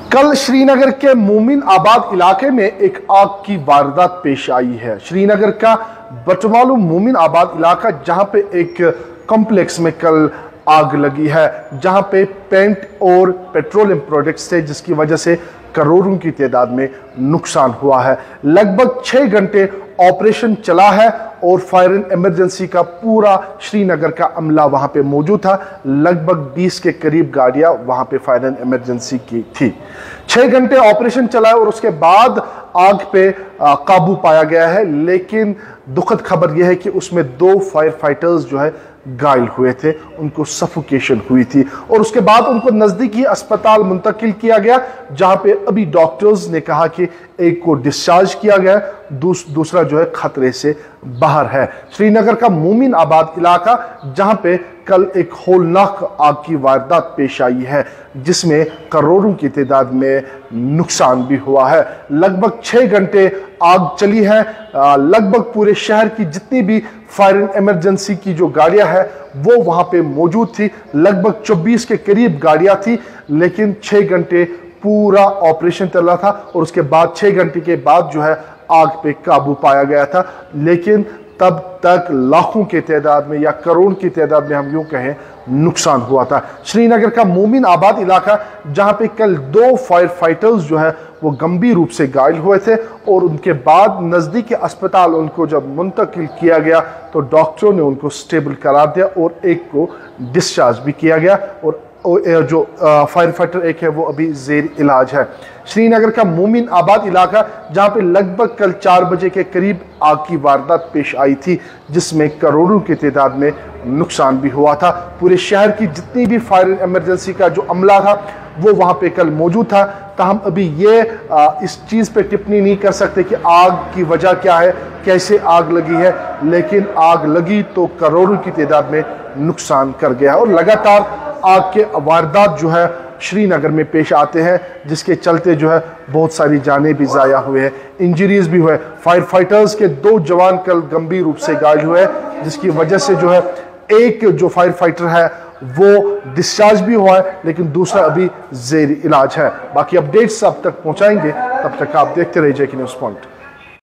कल श्रीनगर के मोमिन आबाद इलाके में एक आग की वारदात पेश आई है। श्रीनगर का बटमालू मोमिन आबाद इलाका, जहां पे एक कॉम्प्लेक्स में कल आग लगी है, जहां पे पेंट और पेट्रोलियम प्रोडक्ट्स थे, जिसकी वजह से करोड़ों की तादाद में नुकसान हुआ है। लगभग 6 घंटे ऑपरेशन चला है और फायर एंड इमरजेंसी का पूरा श्रीनगर का अमला वहां पे मौजूद था। लगभग 20 के करीब गाड़ियां वहां पे फायर एंड इमरजेंसी की थी। 6 घंटे ऑपरेशन चला है और उसके बाद आग पे काबू पाया गया है। लेकिन दुखद खबर यह है कि उसमें 2 फायर फाइटर्स जो है घायल हुए थे, उनको सफोकेशन हुई थी और उसके बाद उनको नजदीकी अस्पताल मुंतकिल किया गया, जहां पे अभी डॉक्टर्स ने कहा कि एक को डिस्चार्ज किया गया, दूसरा जो है खतरे से बाहर है। श्रीनगर का मोमिन आबाद इलाका, जहां पे कल एक होलनाक आग की वारदात पेश आई है, जिसमें करोड़ों की तादाद में नुकसान भी हुआ है। लगभग 6 घंटे आग चली है। लगभग पूरे शहर की जितनी भी फायर एंड इमरजेंसी की जो गाड़ियां हैं वो वहां पे मौजूद थी। लगभग 24 के करीब गाड़ियां थी, लेकिन 6 घंटे पूरा ऑपरेशन चल रहा था और उसके बाद 6 घंटे के बाद जो है आग पे काबू पाया गया था। लेकिन तब तक लाखों की तादाद में या करोड़ की तादाद में हम यूं कहें नुकसान हुआ था। श्रीनगर का मोमिन आबाद इलाका, जहां पे कल 2 फायर फाइटर्स जो है वो गंभीर रूप से घायल हुए थे और उनके बाद नजदीकी अस्पताल उनको जब मुंतकिल किया गया तो डॉक्टरों ने उनको स्टेबल करार दिया और एक को डिस्चार्ज भी किया गया और जो फायर फाइटर एक है वो अभी जेर इलाज है। श्रीनगर का मोमिन आबाद इलाका, जहां पे लगभग कल 4 बजे के करीब आग की वारदात पेश आई थी, जिसमें करोड़ों की तादाद में नुकसान भी हुआ था। पूरे शहर की जितनी भी फायर इमरजेंसी का जो अमला था वो वहां पे कल मौजूद था। ताहम अभी ये इस चीज पे टिप्पणी नहीं कर सकते कि आग की वजह क्या है, कैसे आग लगी है, लेकिन आग लगी तो करोड़ों की तादाद में नुकसान कर गया और लगातार आग के वारदात जो है श्रीनगर में पेश आते हैं, जिसके चलते जो है बहुत सारी जानें भी ज़ाया हुए हैं, इंजरीज भी हुए। फायर फाइटर्स के 2 जवान कल गंभीर रूप से घायल हुए, जिसकी वजह से जो है एक जो फायर फाइटर है वो डिस्चार्ज भी हुआ है, लेकिन दूसरा अभी जेर इलाज है। बाकी अपडेट्स अब तक पहुंचाएंगे, तब तक आप देखते रहिए जेके न्यूज़ पॉइंट।